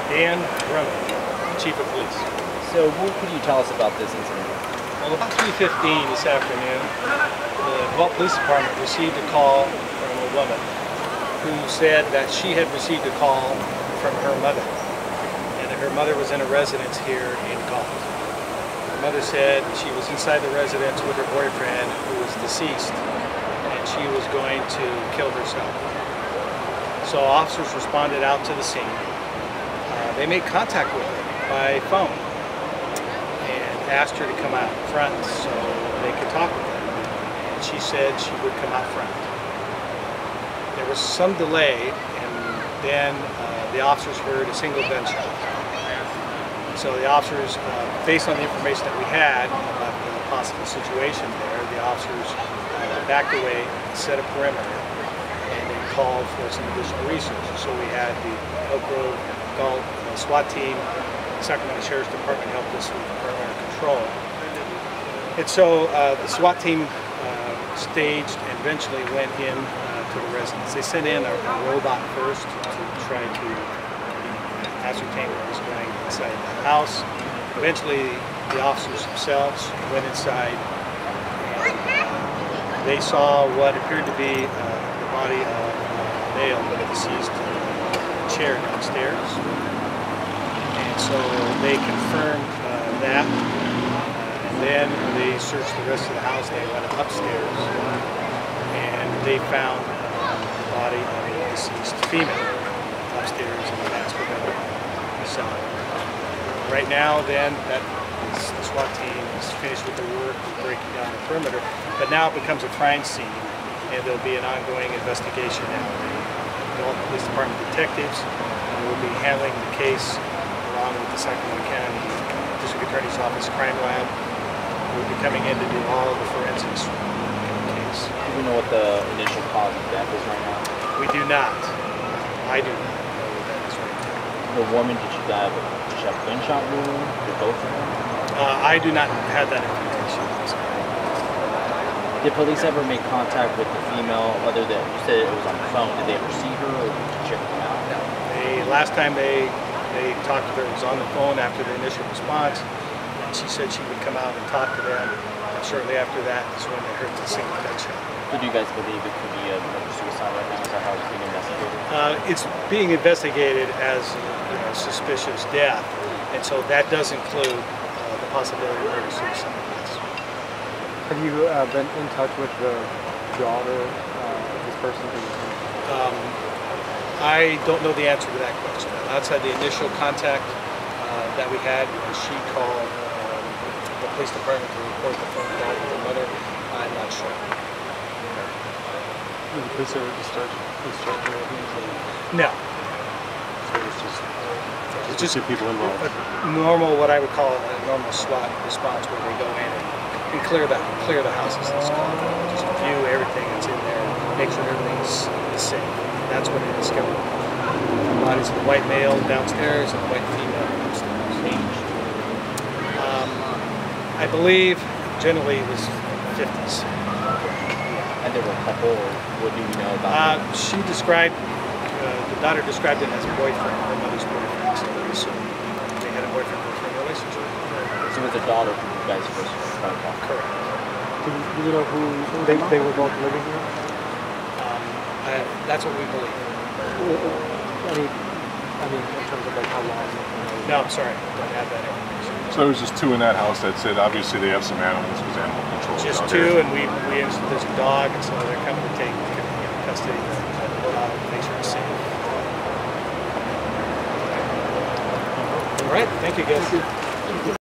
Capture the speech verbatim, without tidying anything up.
Dan Drummond, Chief of Police. So what could you tell us about this incident? Well, about three fifteen this afternoon, the Galt Police Department received a call from a woman who said that she had received a call from her mother, and that her mother was in a residence here in Galt. Her mother said she was inside the residence with her boyfriend, who was deceased, and she was going to kill herself. So officers responded out to the scene. Uh, they made contact with her by phone and asked her to come out front so they could talk with her. And she said she would come out front. There was some delay, and then uh, the officers heard a single gunshot. So the officers, uh, based on the information that we had about the possible situation there, the officers uh, backed away, set a perimeter, and they called for some additional resources. So we had the Elk Grove Galt uh, SWAT team, the Sacramento Sheriff's Department helped us with perimeter control. And so uh, the SWAT team uh, staged and eventually went in uh, to the residence. They sent in a, a robot first to try to ascertain what was going inside the house. Eventually the officers themselves went inside and uh, they saw what appeared to be uh, the body of a male deceased in a chair downstairs. And so they confirmed uh, that, uh, and then they searched the rest of the house. They went upstairs and they found uh, the body of a deceased female upstairs in the master bedroom. So right now then, that is, the SWAT team is finished with their work of breaking down the perimeter, but now it becomes a crime scene and there'll be an ongoing investigation. Now the Galt Police Department detectives will be handling the case along with the Sacramento County District Attorney's Office Crime Lab. We'll be coming in to do all the forensics in the case. Do we know what the initial cause of death is right now? We do not. I do not know what that is right now. The woman, did she die of a, did she have a gunshot wound? Did both of them? Uh, I do not have that information. Did police ever make contact with the female, other than, you said it was on the phone, did they ever see her or did you check them out? No. They, last time they, they talked to her, it was on the phone after the initial response, and she said she would come out and talk to them. And shortly after that is when they heard the single gunshot. So do you guys believe it could be a murder-suicide right now? Is that how it's being investigated? Uh, it's being investigated as you know, suspicious death, and so that does include uh, the possibility of murder-suicide. Yes. Have you uh, been in touch with the daughter uh, of this person? Um, I don't know the answer to that question. Outside the initial contact uh, that we had, when she called um, the police department to report the phone call with her mother, I'm not sure. Did the police ever discharge, discharge her? No. So it's just, It's just two people involved. A normal, what I would call a normal SWAT response, where they go in and, and clear the clear the houses. Let's call it. Just view everything that's in there, make sure everything's is safe. And that's what they discovered. The bodies of the white male downstairs and the white female downstairs. Um, I believe generally it was fifties. And there were a couple, or what do we know about Uh, them? she described, uh, the daughter described it as a boyfriend, her mother's boyfriend, so we assume they had a boyfriend-boyfriend relationship. So with the daughter who you guys first phone call? Correct. Do you, do you know who they, they were both living here? Um, I, that's what we believe. I mean, I mean, in terms of like how long? No, I'm sorry, don't have that information. So there was just two in that house. That said, obviously they have some animals because animal control. is Just out two, there. and we, we there's a dog, and so they're coming to take you know, custody of the dog to make sure it's safe. All right, thank you guys.